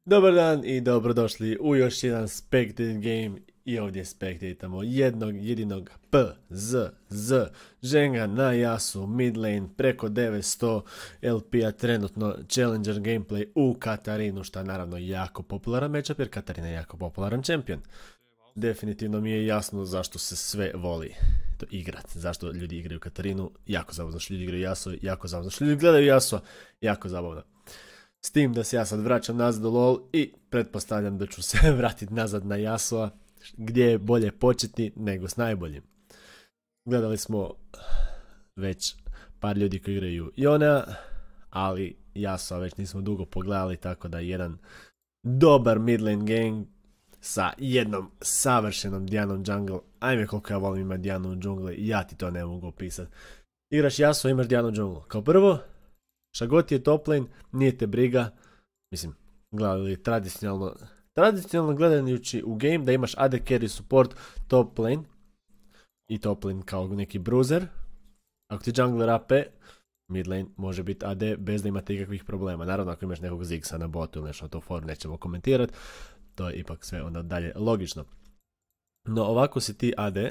Dobar dan i dobrodošli u još jedan Spectated Game i ovdje spektatamo jednog jedinog PZZ Ženga na Jasu mid lane preko 900 LP-a trenutno Challenger gameplay u Katarinu, što je naravno jako popularan matchup jer Katarina je jako popularan čempion. Definitivno mi je jasno zašto se sve voli to igrat, zašto ljudi igraju Katarinu, jako zabavno, zašto ljudi igraju Jasu, jako zabavno, zašto ljudi gledaju Jasu, jako zabavno. S tim da se ja sad vraćam nazad u LoL i pretpostavljam da ću se vratiti nazad na Yasuo, gdje je bolje početi nego s najboljim. Gledali smo već par ljudi koji igraju Yonea, ali Yasuo već nismo dugo pogledali, tako da jedan dobar mid lane gang sa jednom savršenom Dianom jungle. Ajme koliko ja volim imati Dianu u džungli, ja ti to ne mogu opisati. Igraš Yasuo, imaš Dianu u džunglu. Kao prvo, šta god je top lane, nije te briga, mislim, gledali tradicionalno gledajući u game da imaš AD carry support top lane i top lane kao neki bruiser. Ako ti jungler AP, mid lane može biti AD bez da imate ikakvih problema. Naravno ako imaš nekog Zigsa na botu ili nešto na to forum nećemo komentirati, to je ipak sve onda dalje logično. No ovako si ti AD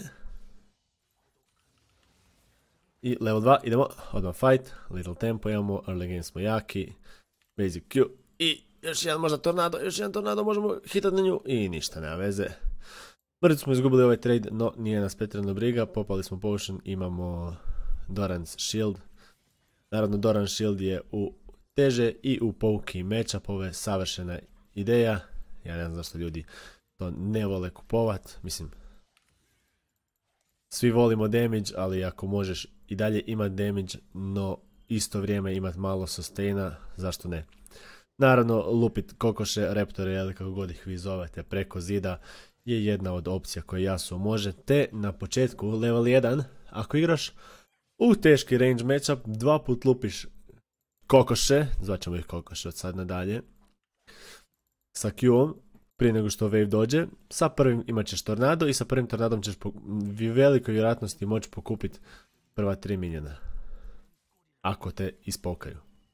i level 2, idemo, odmah fight, little tempo imamo, early game smo jaki, basic Q i još jedan možda tornado, možemo hitati na nju i ništa, nema veze. Brzo smo izgubili ovaj trade, no nije nas pretjerano briga, popali smo potion, imamo Doran's shield. Naravno Doran's shield je u teže i u pouki matchup, ovo je savršena ideja, ja ne znam zašto ljudi to ne vole kupovat, mislim, svi volimo damage, ali ako možeš i dalje imati damage, no isto vrijeme imati malo sustaina, zašto ne? Naravno, lupit kokoše, reptore, ili kako god ih vi zovete, preko zida je jedna od opcija koje Yasuo može, te na početku level 1, ako igraš u teški range matchup, dva put lupiš kokoše, zvaćemo ih kokoše od sad nadalje, sa Q-om, prije nego što wave dođe, sa prvim imat ćeš tornado i sa prvim tornadom ćeš po velikoj vjerojatnosti moći pokupiti prva 3 miniona. Ako te ispokaju.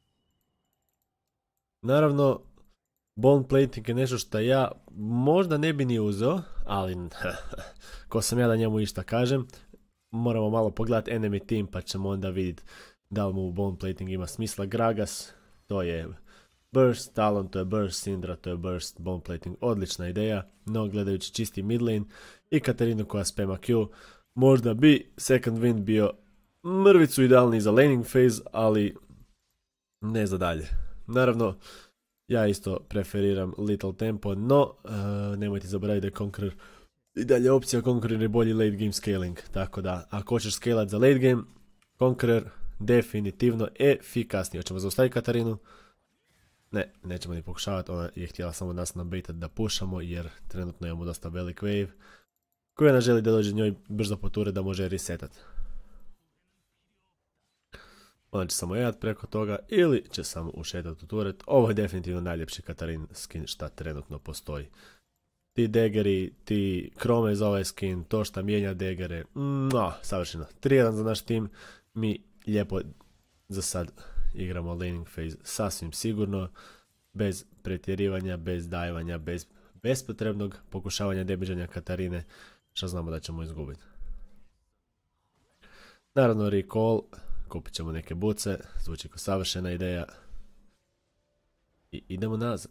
Naravno, bone plating je nešto što ja možda ne bi ni uzeo, ali ko sam ja da njemu išta kažem, moramo malo pogledati enemy team pa ćemo onda vidjeti da li mu bone plating ima smisla. Gragas, to je burst, Talon to je burst, Syndra to je burst, bone plating odlična ideja, no gledajući čisti mid lane i Katarinu koja spema Q, možda bi second wind bio mrvicu idealni za laning phase, ali ne za dalje. Naravno, ja isto preferiram little tempo, no nemojte zaboraviti da je Conqueror i dalje opcija, Conqueror je bolji late game scaling, tako da ako hoćeš scalat za late game, Conqueror definitivno efikasniji. Hoćemo zaustaviti Katarinu? Ne, nećemo ni pokušavati, ona je htjela samo nas nabaitat da pušamo jer trenutno imamo dosta velik wave koja nas želi da dođe njoj brzo po ture da može resetat. Ona će samo jedat preko toga ili će samo ušetati u turet. Ovo je definitivno najljepši Katarin skin šta trenutno postoji. Ti daggeri, ti krome za ovaj skin, to šta mijenja daggere, savršeno. 3-1 za naš tim, mi lijepo za sad igramo laning phase sasvim sigurno, bez pretjerivanja, bez dajevanja, bez bespotrebnog pokušavanja debiđanja Katarine, što znamo da ćemo izgubiti. Naravno recall, kupit ćemo neke buce, zvuči kao savršena ideja i idemo nazad.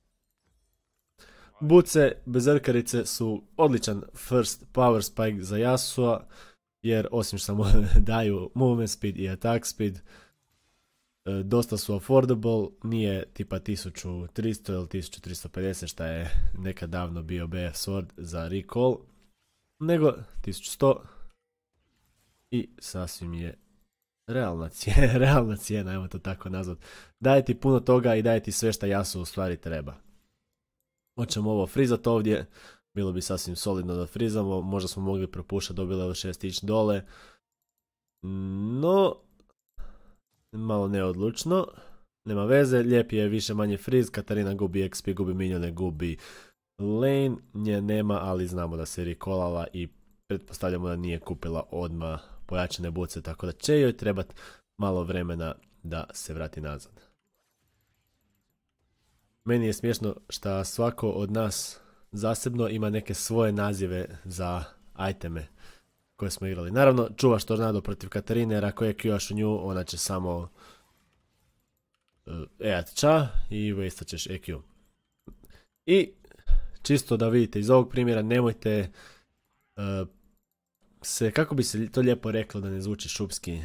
Buce bezerkarice su odličan first power spike za Yasuo, jer osim što samo daju movement speed i attack speed, dosta su affordable, nije tipa 1300 ili 1350 šta je nekad davno bio BF Sword za recall, nego 1100 i sasvim je realna cijena, ajmo to tako nazvat. Daje ti puno toga i daje ti sve šta Yasuo u stvari treba. Hoćemo ovo frizat ovdje, bilo bi sasvim solidno da frizamo, možda smo mogli propušati do level 6 ići dole, no malo neodlučno, nema veze, lijep je više manje friz, Katarina gubi XP, gubi minione, gubi lane, nje nema, ali znamo da se recallala i pretpostavljamo da nije kupila odmah pojačane buce, tako da će joj trebati malo vremena da se vrati nazad. Meni je smiješno što svako od nas zasebno ima neke svoje nazive za iteme koje smo igrali. Naravno, čuvaš tornado protiv Katarine, jer ako je Q-aš u nju, ona će samo ča i wastat ćeš EQ. I čisto da vidite iz ovog primjera, nemojte se, kako bi se to lijepo reklo da ne zvuči šupski,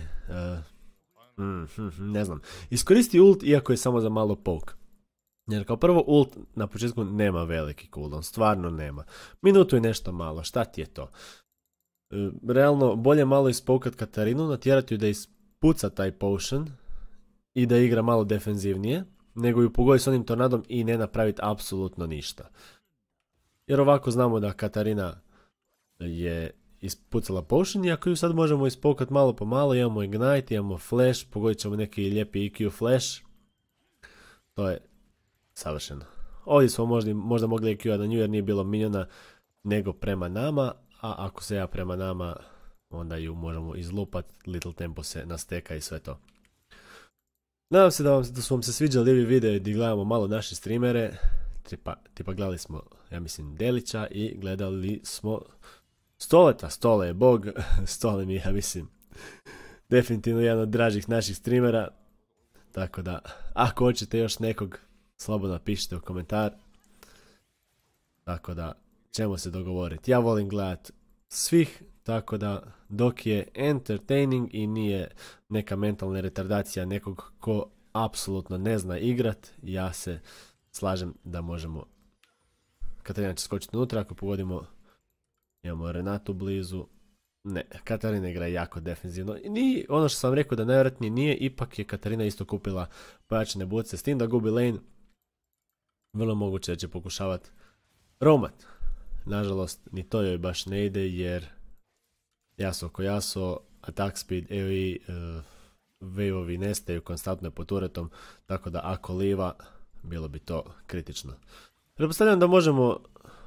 ne znam, iskoristi ult iako je samo za malo poke. Jer kao prvo ult na početku nema veliki cooldown, stvarno nema. Minutu je nešto malo, šta ti je to? Realno, bolje malo ispokat Katarinu, natjerati ju da ispuca taj potion i da igra malo defenzivnije, nego ju pogoji s onim tornadom i ne napraviti apsolutno ništa. Jer ovako znamo da Katarina je ispucala potion i ako ju sad možemo ispokat malo po malo, imamo ignite, imamo flash, pogodit ćemo neki lijepi EQ flash, to je savršeno. Ovdje smo možda mogli EQ-a na nju jer nije bilo miniona nego prema nama, a ako se ja prema nama, onda ju možemo izlupat, little tempo se nasteka i sve to. Nadam se da su vam se sviđali ovi videi gdje gledamo malo naše streamere, tipa gledali smo, ja mislim, Delića i gledali smo Stoleta. Stole je bog, Stole mi je, ja mislim, definitivno jedan od dražih naših streamera, tako da, ako hoćete još nekog, slobodno napišite u komentar, tako da ćemo se dogovoriti. Ja volim gledat svih, tako da dok je entertaining i nije neka mentalna retardacija nekog ko apsolutno ne zna igrat, ja se slažem da možemo. Katarina će skočiti unutra ako pogodimo. Imamo Renatu blizu. Ne, Katarina igra jako defensivno. I ono što sam rekao da najvjerojatnije nije, ipak je Katarina isto kupila pojačane buce, s tim da gubi lane. Vrlo moguće da će pokušavati roamat. Nažalost, ni to joj baš ne ide jer Yasuo ko Yasuo, attack speed, AoE, waveovi nestaju konstantno pod turetom, tako da ako liva, bilo bi to kritično. Pretpostavljam da možemo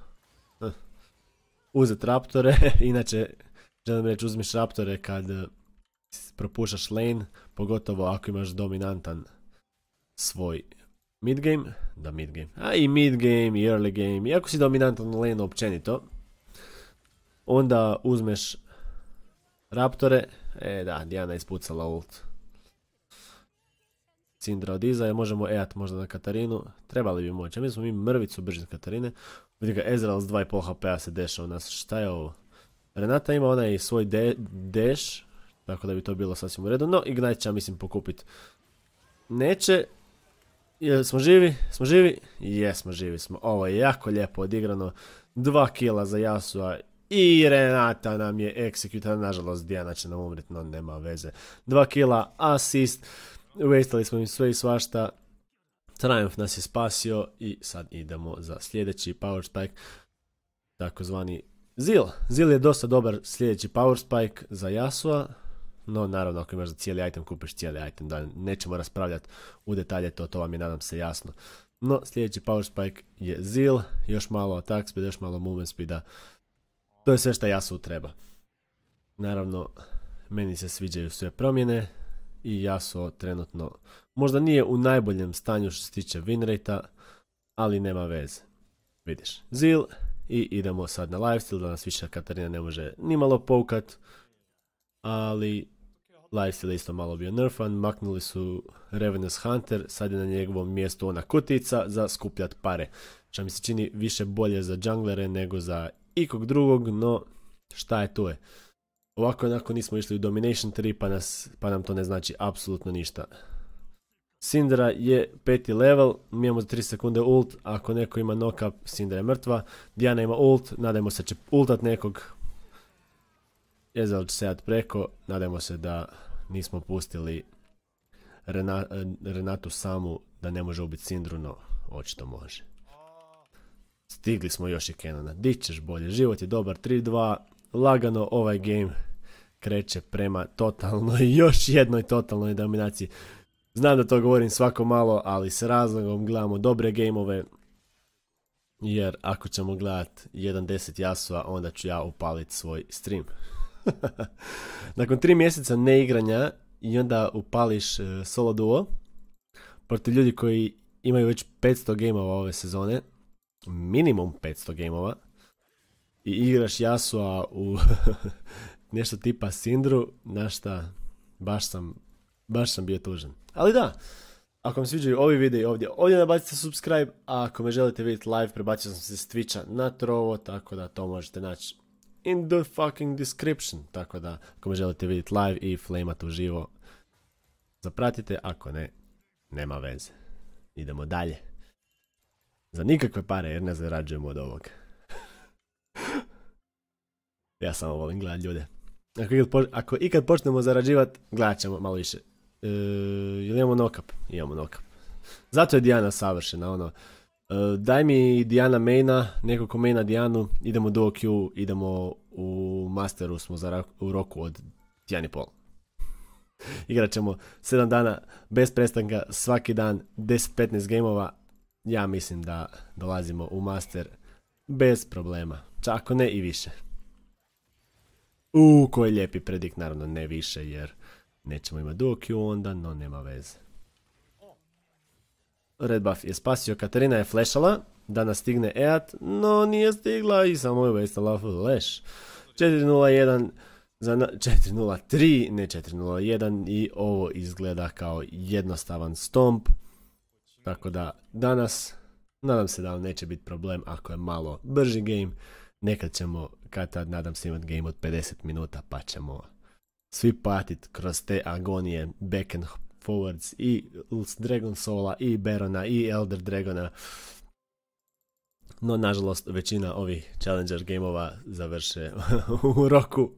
uzeti raptore, inače želim reći uzmiš raptore kad propušaš lane, pogotovo ako imaš dominantan svoj midgame, a i midgame i early game, i ako si dominantan u lane općenito, onda uzmeš raptore, da, Diana je ispucala ult. Syndra od iza, možemo ejat možda na Katarinu, trebali bi moći, a mi smo mrvicu brži od Katarine. Vidi ga, Ezreal s 2,5 HP-a se deša u nas, šta je ovo? Renata ima onaj svoj dash, tako da bi to bilo sasvim u redu, no Ignite će, mislim, pokupit. Neće. Smo živi? Smo živi? Jesmo, živi smo. Ovo je jako lijepo odigrano. 2 kila za Yasuo i Renata nam je execute, nažalost Diana će nam umriti, no nema veze. 2 kila, assist, wastali smo im sve i svašta. Triumph nas je spasio i sad idemo za sljedeći power spike, takozvani Zil. Zil je dosta dobar sljedeći power spike za Yasuo, no naravno ako imaš za cijeli item kupiš cijeli item, da nećemo raspravljati u detalje, to vam je nadam se jasno. No sljedeći power spike je Zil, još malo attack speed, još malo movement speeda, to je sve što Yasuo treba. Naravno meni se sviđaju sve promjene i Yasuo trenutno možda nije u najboljem stanju što se tiče win rate-a, ali nema veze. Vidiš, Zil i idemo sad na lifesteal, da nas više Katarina ne može ni malo poukat, ali lifesteal je isto malo bio nerfan, maknuli su Ravenous Hunter, sad je na njegovom mjestu ona kutica za skupljat pare, što mi se čini više bolje za junglere nego za ikog drugog, no šta je tu je. Ovako onako nismo išli u Domination 3 pa nam to ne znači apsolutno ništa. Syndra je 5. level, mi imamo za 3 sekunde ult, ako neko ima knock-up, Syndra je mrtva, Diana ima ult, nadajmo se će ultat nekog, Ezreal će sejat preko, nadajmo se da nismo pustili Renatu samu, da ne može ubiti Syndru, no očito može. Stigli smo još i Canona, di ćeš bolje, život je dobar, 3-2, lagano ovaj game kreće prema totalnoj, još jednoj totalnoj dominaciji. Znam da to govorim svako malo, ali s razlogom gledamo dobre gameove, jer ako ćemo gledat 1.10 Yasuo, onda ću ja upaliti svoj stream. Nakon 3 mjeseca neigranja i onda upališ solo duo protiv ljudi koji imaju već 500 gameova ove sezone, minimum 500 gameova, i igraš Yasua u nešto tipa Sindru, na šta, baš sam bio tužan. Ali da, ako vam sviđaju ovi videi ovdje nabacite subscribe, a ako me želite vidjeti live, prebacio sam se s Twitcha na Trovo, tako da to možete naći in the fucking description, tako da ako me želite vidjeti live i flamat uživo, zapratite, ako ne, nema veze. Idemo dalje. Za nikakve pare, jer ne zarađujemo od ovog. Ja samo volim gledat ljude. Ako ikad počnemo zarađivat, gledat ćemo malo više. Jel imamo nokap? Imamo nokap. Zato je Diana savršena, ono. Daj mi Diana maina, neko ko maina Dianu, idemo duo queue, idemo u masteru, smo u roku od 1,5. Igrat ćemo 7 dana bez prestanka, svaki dan 10-15 gameova. Ja mislim da dolazimo u master bez problema, čak ako ne i više. Koji lijepi predikt, naravno ne više jer nećemo imati duo queue onda, no nema veze. Red buff je spasio, Katarina je flashala da nas stigne Eat, no nije stigla i samo je wastala flash. 4-0-1 za 4-0-3, ne 4-0-1 i ovo izgleda kao jednostavan stomp. Tako da danas, nadam se da vam neće biti problem ako je malo brži game. Nekad ćemo, kad nadam se imati game od 50 minuta pa ćemo svi patit kroz te agonije back and forwards i Dragon Soula i Barona i Elder Dragona. No nažalost većina ovih Challenger gameova završe u roku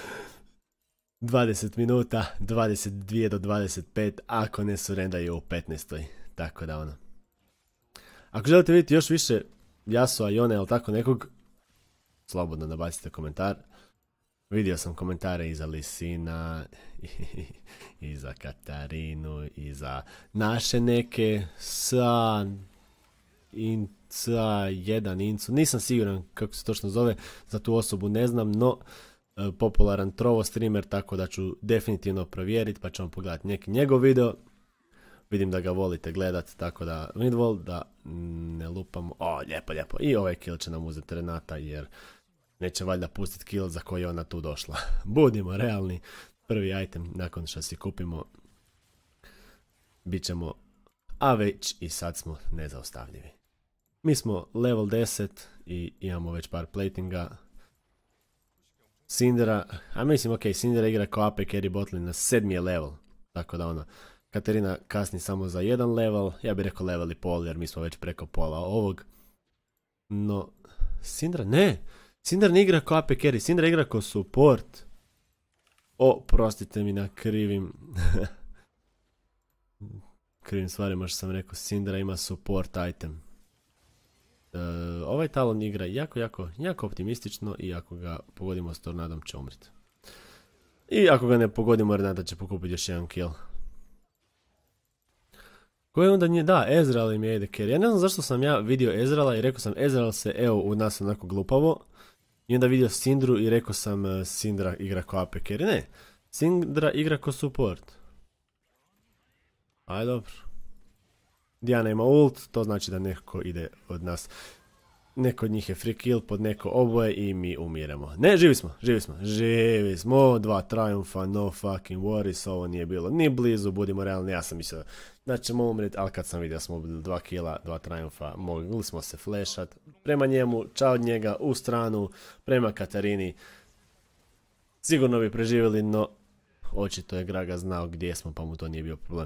20 minuta, 22 do 25, ako ne surrendaju u 15. Tako da ono. Ako želite vidjeti još više Yasua, Yone ili tako nekog, slobodno nabacite komentar. Vidio sam komentare i za Lisina, i za Katarinu, i za naše neke, jedan Incu, nisam siguran kako se točno zove, za tu osobu ne znam, no popularan Trovo streamer, tako da ću definitivno provjeriti, pa ću vam pogledati neki njegov video. Vidim da ga volite gledat, tako da vidvol, da ne lupamo. Lijepo, lijepo. I ovaj kill će nam uzeti Renata, jer neće valjda pustiti kill za koji je ona tu došla. Budimo realni. Prvi item nakon što si kupimo, bit ćemo, a već i sad smo nezaustavljivi. Mi smo level 10 i imamo već par platinga. Sindra, a mislim Sindra igra kao AP carry botlane na 7. je level, tako da ono, Katarina kasni samo za 1 level, ja bih rekao level i pol jer mi smo već preko pola ovog. No, Sindra ne igra kao AP carry, Sindra igra kao support. Prostite mi na krivim stvarima što sam rekao, Sindra ima support item. Ovaj talon igra jako optimistično i ako ga pogodimo s tornadom će umriti. I ako ga ne pogodimo, Renata će pokupiti još jedan kill. Koje onda nije, da, Ezreal im je AD carry. Ja ne znam zašto sam ja vidio Ezreala i rekao sam Ezreal se u nas onako glupavo. I onda vidio Sindru i rekao sam Sindra igra kao AP carry. Ne, Sindra igra kao support. Aj dobro. Diana ima ult, to znači da neko ide od nas. Neko od njih je free kill, pod neko oboje i mi umiremo. Ne, živi smo. 2 triumfa, no fucking worries, ovo nije bilo ni blizu, budimo realni, ja sam mislio da ćemo umreti, ali kad sam vidio smo ubili 2 killa, 2 triumfa, mogli smo se flashat prema njemu, čao od njega, u stranu, prema Katarini. Sigurno bi preživjeli, no očito je Graga znao gdje smo, pa mu to nije bio problem.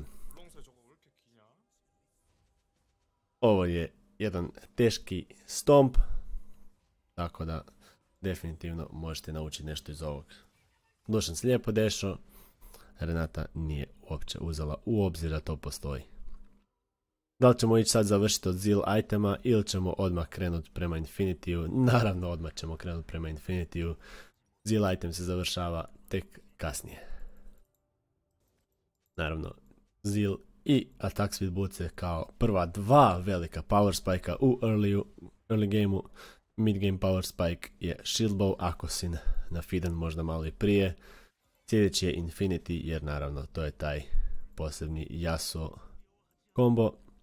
Ovo je jedan teški stomp, tako da definitivno možete naučiti nešto iz ovog. Dušan se lijepo dešao, Renata nije uopće uzela u obzir da to postoji. Da li ćemo ići sad završiti od Zeal itema ili ćemo odmah krenuti prema Infinitiju? Naravno odmah ćemo krenuti prema Infinitiju. Zeal item se završava tek kasnije. Naravno, Zeal i Attack Speed Boots kao prva 2 velika power spike u early gameu. Mid game power spike je Shield Bow, ako si na feeden možda malo i prije. Sljedeći je Infinity jer naravno to je taj posebni Yasuo combo.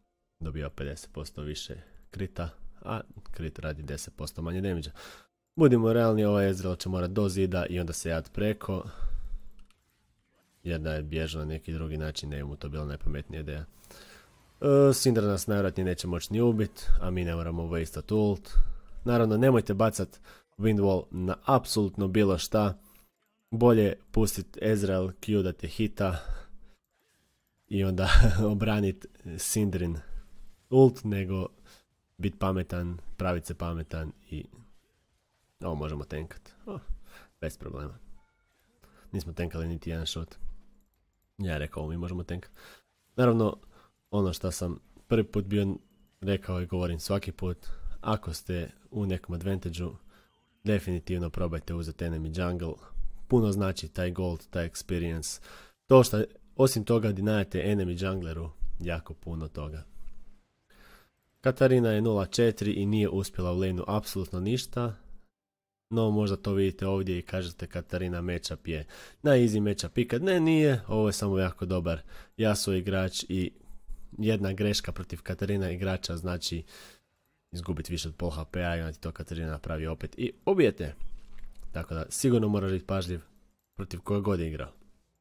dobiva 50% više krita, a krit radi 10% manje damage-a. Budimo realni, ovaj Ezreal će morat do zida i onda se jad preko, jer da je bježao na neki drugi način, ne bi mu to bila najpametnija ideja. Syndra nas najvjerojatnije neće moći ni ubit, a mi ne moramo wastat ult. Naravno, nemojte bacat Windwall na apsolutno bilo šta. Bolje pustit Ezreal Q da te hita i onda obranit Syndrin ult, nego bit pametan, pravit se pametan i ovo možemo tankat. Bez problema. Nismo tankali niti jedan shot. Ja rekao, mi možemo tankat. Naravno, ono što sam prvi put bio rekao i govorim svaki put, ako ste u nekom advantage-u, definitivno probajte uzeti enemy jungle. Puno znači taj gold, taj experience. To što, osim toga, dinajete enemy jungleru, jako puno toga. Katarina je 0-4 i nije uspjela u laneu apsolutno ništa. No, možda to vidite ovdje i kažete Katarina matchup je na easy matchup ikad. Ne, nije, ovo je samo jako dobar Yasuo igrač i jedna greška protiv Katarina igrača znači izgubiti više od pol HP-a i onda ti to Katarina napravi opet i ubijete. Tako da sigurno moraš biti pažljiv protiv koje god je igrao.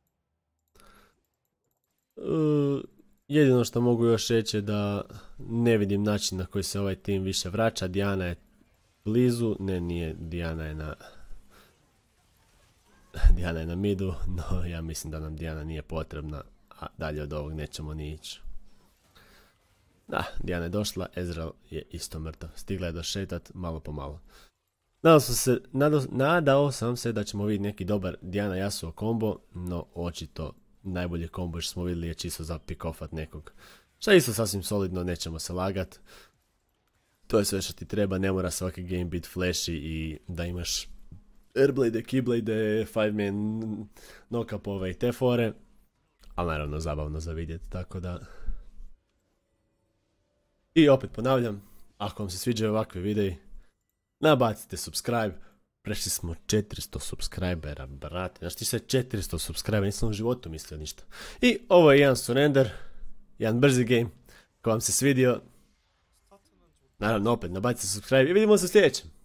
Jedino što mogu još reći je da ne vidim način na koji se ovaj tim više vraća. Diana je blizu, ne, nije, Diana je na midu, no ja mislim da nam Diana nije potrebna, a dalje od ovog nećemo ni ići. Da, Diana je došla, Ezreal je isto mrtav, stigla je došetat malo po malo. Nadao sam se da ćemo vidjeti neki dobar Diana Yasuo kombo, no očito najbolje kombo što smo vidjeli je čisto za pick-offat nekog. Šta je isto sasvim solidno, nećemo se lagat. To je sve što ti treba, ne mora svaki game bit flashy i da imaš airblade, keyblade, 5-man, knock-upove i te fore. Ali naravno zabavno za vidjeti, tako da... I opet ponavljam, ako vam se sviđaju ovakve videi, nabacite subscribe. Prešli smo 400 subscribera, brate. Znaš ti se 400 subscribera, nisam u životu mislio ništa. I ovo je jedan surrender, jedan brzi game. Ako vam se svidio, naravno opet nabacite subscribe i vidimo se u sljedećem.